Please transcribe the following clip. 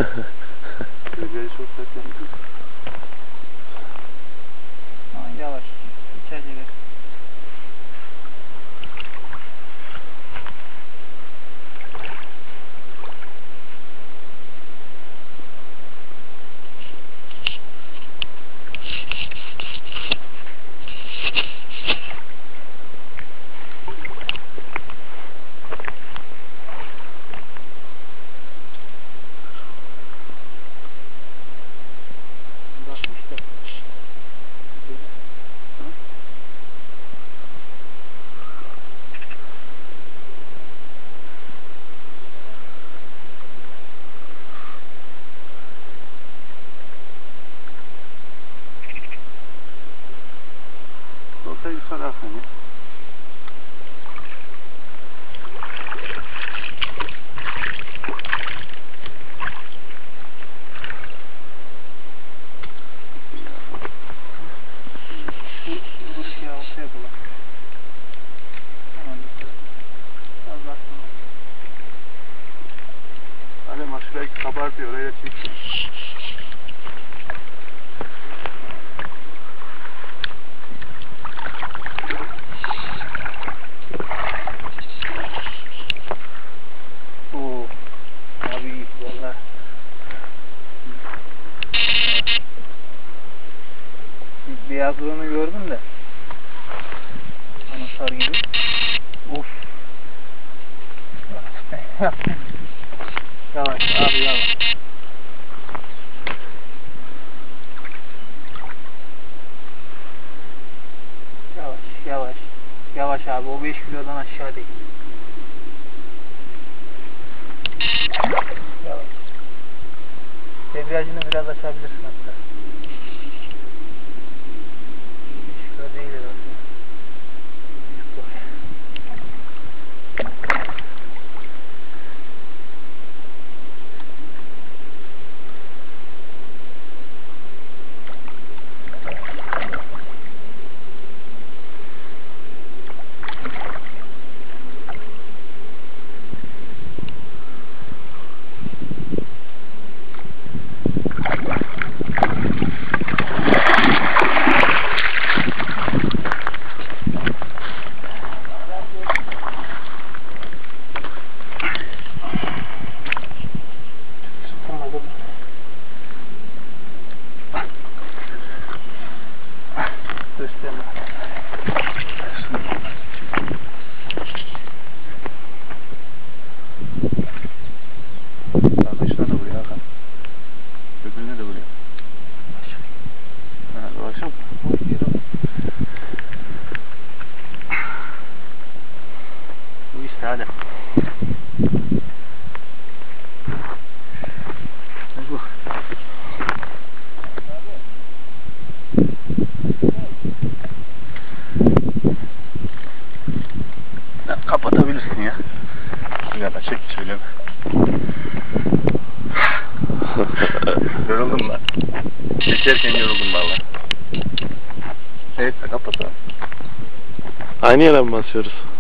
Gölgeyi çok sert yapıyor. Yavaş. Hiç acele et. Ortaya bir sararsan ya. Alem aşağıya kabartıyor, oraya çeksin. Oo, abi iyi valla. Beyazlığını gördüm de. Anahtar gibi. Of. Yavaş abi yavaş. Yavaş yavaş. Yavaş abi, o 5 kilodan aşağı değil. Yavaş. Debriyajını biraz açabilirsin hatta. 5 kilo değil herhalde. Kardeşine de buraya Hakan. Öbürüne de buraya. Ha, dolaşalım. Bu işte hadi. Bu. Ya, kapatabilirsin ya. Sigara çek şöyle. Yoruldum lan. Çekerken yoruldum vallahi. Neyse kapatalım. Aynı yere mi basıyoruz?